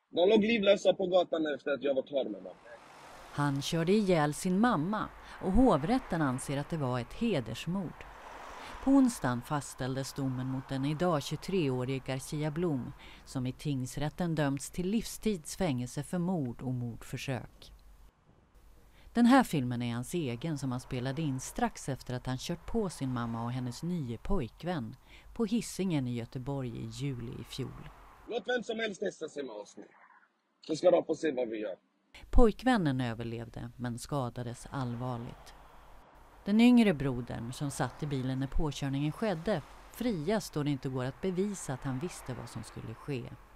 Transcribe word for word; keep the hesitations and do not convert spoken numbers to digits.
De låg livlösa på gatan efter att jag var klar med dem. Han körde ihjäl sin mamma och hovrätten anser att det var ett hedersmord. På onsdagen fastställdes domen mot den idag tjugotreårige Garcia Blom som i tingsrätten dömts till livstidsfängelse för mord och mordförsök. Den här filmen är hans egen som han spelade in strax efter att han kört på sin mamma och hennes nya pojkvän på Hisingen i Göteborg i juli i fjol. Låt vem som helst testa sig med oss nu. Så ska de få se vad vi gör. Pojkvännen överlevde men skadades allvarligt. Den yngre brodern som satt i bilen när påkörningen skedde frias då det inte går att bevisa att han visste vad som skulle ske.